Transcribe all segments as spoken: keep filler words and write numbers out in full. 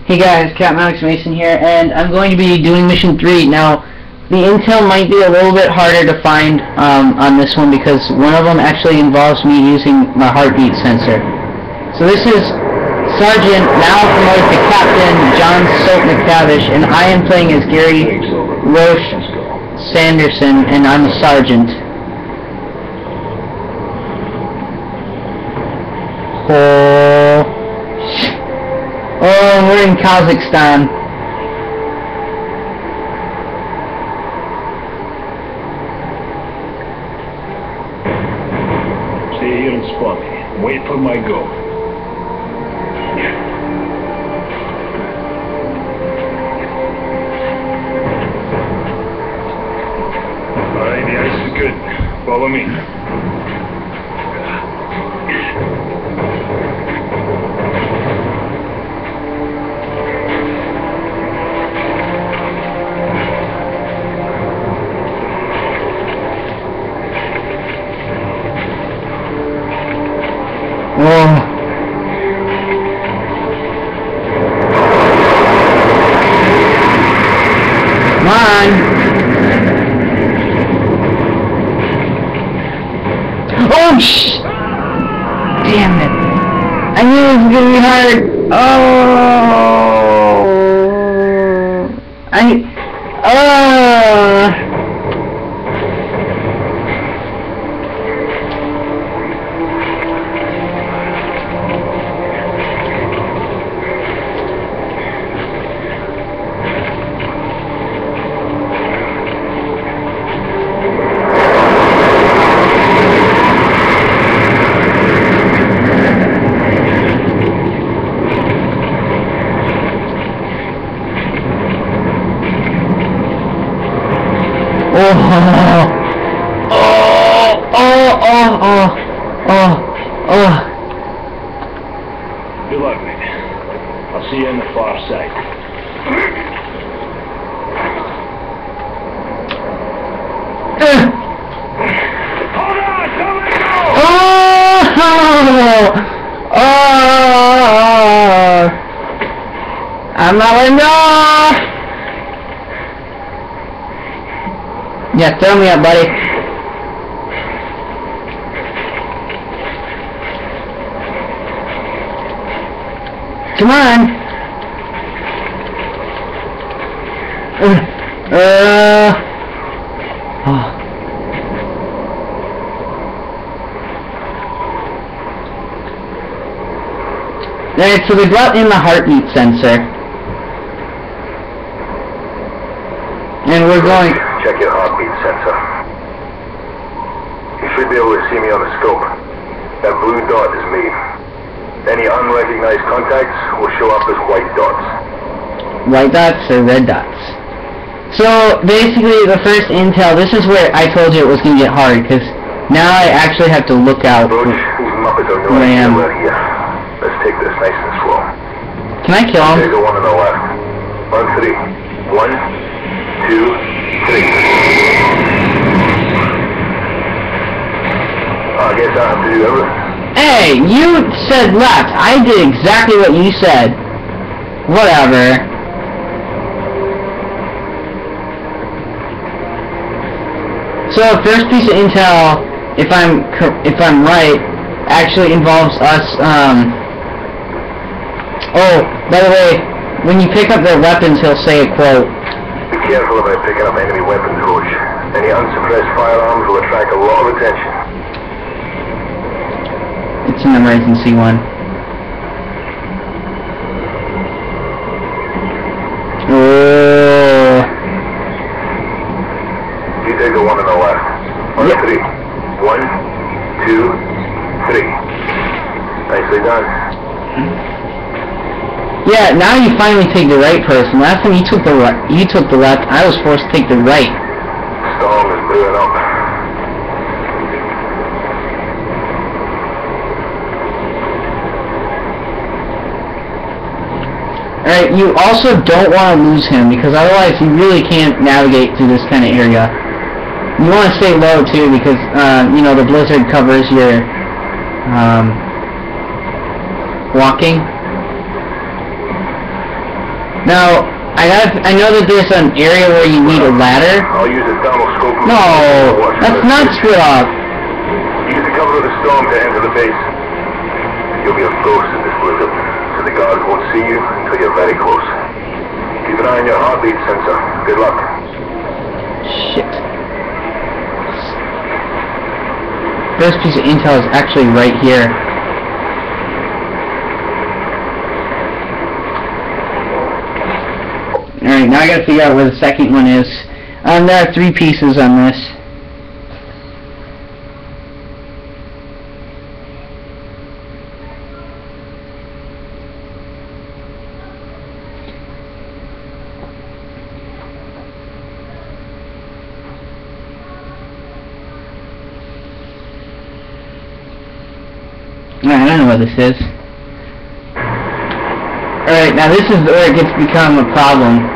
Hey guys, Captain Alex Mason here, and I'm going to be doing mission three. Now, the intel might be a little bit harder to find um, on this one because one of them actually involves me using my heartbeat sensor. So this is Sergeant, now promoted to Captain, John Soap McTavish, and I am playing as Gary Roche Sanderson, and I'm a sergeant. Oh, oh we're in Kazakhstan. Stay here and spot me. Wait for my go. Alright, the ice is good. Follow me. Oh. Come on. Oh sh! Damn it! I knew it was gonna be hard. Oh! I. Uh. Oh, oh, oh, oh, oh, oh, oh. Good luck, mate. I'll see you on the far side. Uh. Hold on! Don't let go! Oh, oh, I'm not letting go. Yeah, throw me up, buddy. Come on. Uh, uh, oh. Alright, so we brought in the heartbeat sensor. And we're going... Check your heartbeat sensor. You should be able to see me on the scope. That blue dot is me. Any unrecognized contacts will show up as white dots. White dots or red dots? So, basically, the first intel, this is where I told you it was going to get hard, because now I actually have to look out Roach, these Muppets are no idea right here. Let's take this nice and slow. Can I kill him? There's the one on the left. On three. One, two, three. I guess I have to do everything. Hey, you said left. I did exactly what you said. Whatever. So, first piece of intel, if I'm if I'm right, actually involves us. Um. Oh, by the way, when you pick up their weapons, he'll say a quote. Be careful about picking up enemy weapons, Roach. Any unsuppressed firearms will attract a lot of attention. It's an emergency one. Oh. You take the one on the left. On Yeah. three. One, two, three. Nicely done. Yeah, now you finally take the right person. Last time you took the right, you took the left. I was forced to take the right. Storm is brewing up. Alright, you also don't want to lose him, because otherwise you really can't navigate through this kind of area. You want to stay low, too, because, uh, you know, the blizzard covers your, um, walking. Now, I got. I know that there's an area where you need a ladder. I'll use a thermal scope. No, that's not split off. Use the cover of the storm to enter the base. You'll be a ghost in this blizzard, so the guards won't see you until you're very close. Keep an eye on your heartbeat sensor. Good luck. Shit. First piece of intel is actually right here. Alright, now I gotta figure out where the second one is. Um, there are three pieces on this. Alright, I don't know what this is. Alright, now this is where it gets to become a problem.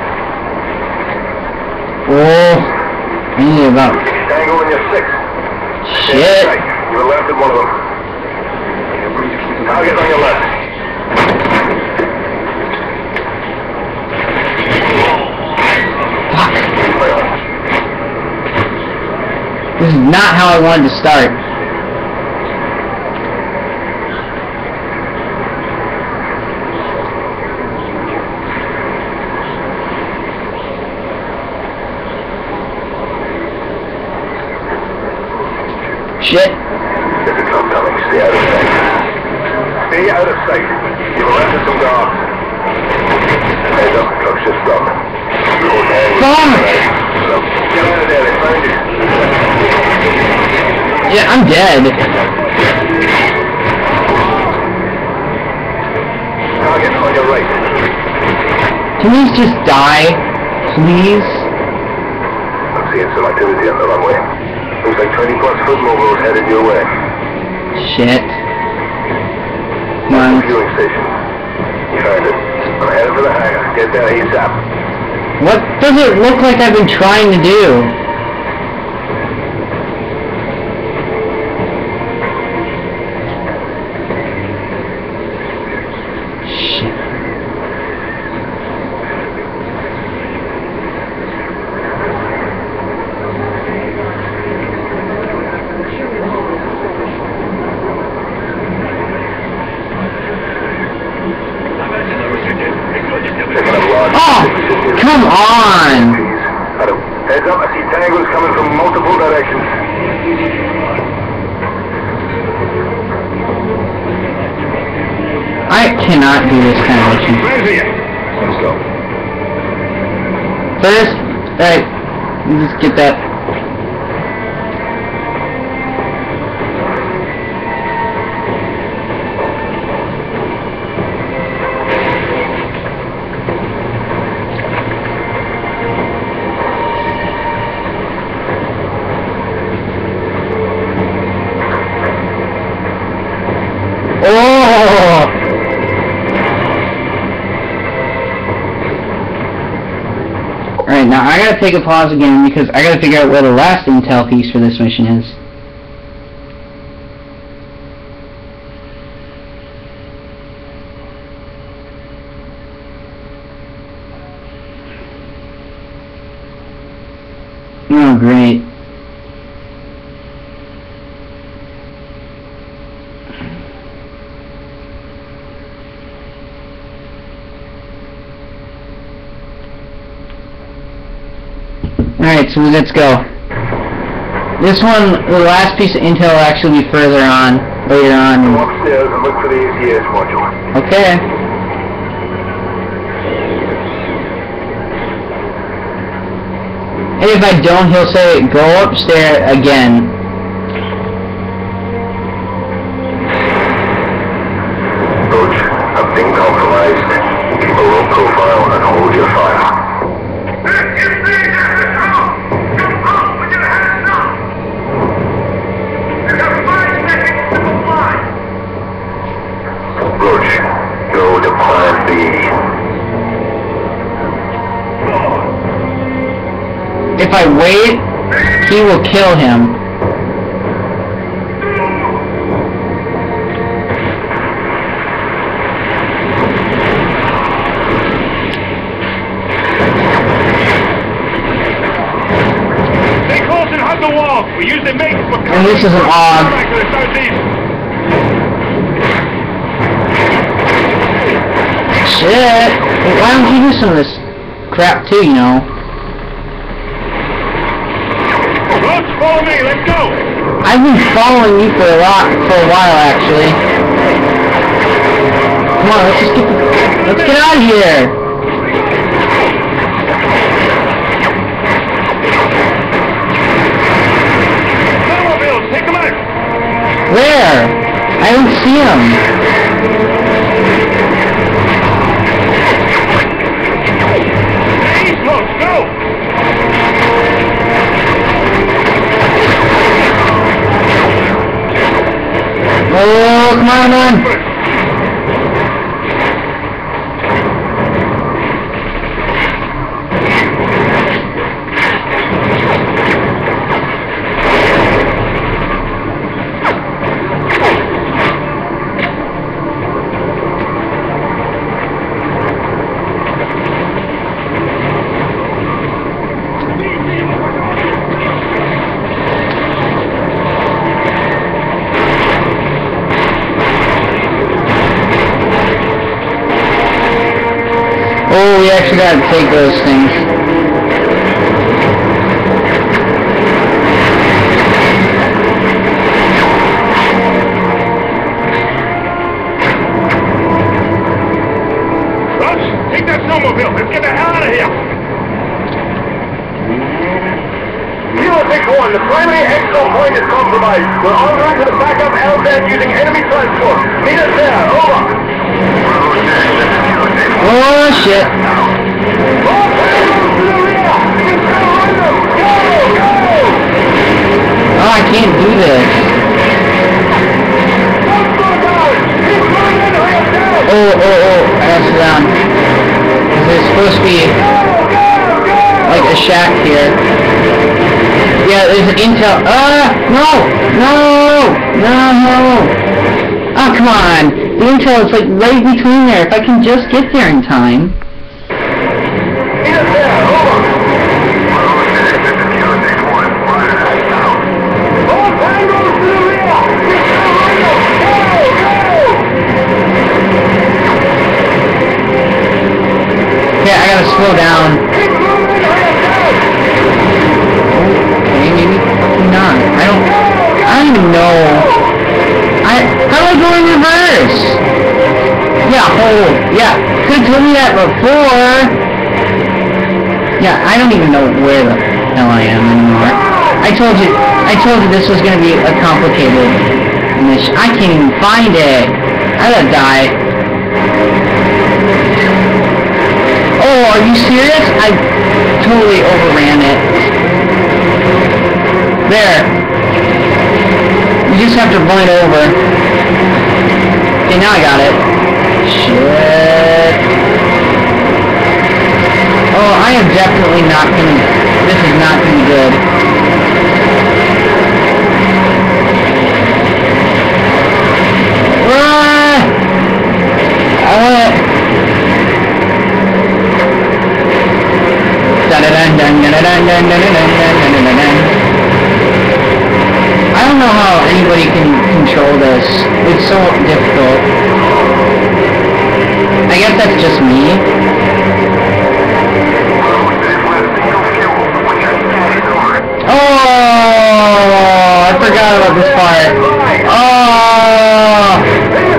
Oh, I need about... Tango in your six. Shit. You were left at one of them. Target on your left. Fuck. This is not how I wanted to start. Shit. There's a truck coming. Stay out of sight. Stay out of sight. You were left with some guards. Heads up, the truck's just stopped. Fuck! Get out of there, they found you. Yeah, I'm dead. Target on your right. Can these just die? Please? I'm seeing some activity on the runway. Looks like twenty plus foot mobiles headed your way. Shit. Come on. Fueling station. You found it. I'm headed for the hangar. Get there ASAP. What does it look like I've been trying to do? Shit. Oh, come on! Heads up, I see tangos coming from multiple directions. I cannot do this kind of mission. Let's go. First, alright, let's get that. Oh! Alright, now I gotta take a pause again because I gotta figure out where the last intel piece for this mission is. Oh, great. Alright, so let's go. This one, the last piece of intel will actually be further on, later on. Go upstairs and look for the A C S module. Okay. And if I don't, he'll say, go upstairs again. Roach, I'm being compromised. Keep a low profile and hold your fire. Roach, go to plan B. If I wait, he will kill him. And this is an Og. Back to the southeast. Shit! Why don't you do some of this crap too, you know? Roach, follow me, let's go! I've been following you for a lot, for a while actually. Come on, let's just get, let's get out of here! Automobiles, take them out! Where? I don't see them. East Coast, go! Oh, come on, man! Oh, we actually gotta take those things. Roach, take that snowmobile, let's get the hell out of here! Kilo six one, the primary exfil point is compromised. We're en route to the backup L Z using enemy transport. Meet us there, over! Oh, shit. Oh, I can't do this. Oh, oh, oh, I have to down. There's supposed to be like a shack here. Yeah, there's an intel. Ah, no, no, no. Oh, come on. The intel is like right between there. If I can just get there in time. Okay, I gotta slow down. Okay, maybe not. I don't. I don't even know. I. How do I go in reverse? Yeah, hold. Yeah, could have told me that before. Yeah, I don't even know where the hell I am anymore. I told you. I told you this was gonna be a complicated mission. I can't even find it. I gotta die. Oh, are you serious? I totally overran it. There. You just have to run it over. Okay, now I got it. Shit. Oh, I am definitely not gonna... This is not gonna be good. Ah! Uh... I don't know how anybody can control this. It's so difficult. I guess that's just me. Oh, I forgot about this part. Oh.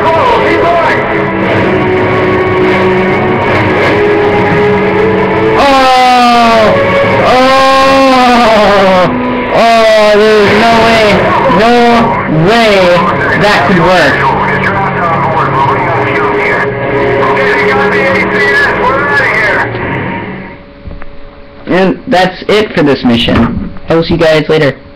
There's no way, no way that could work. And that's it for this mission. I will see you guys later.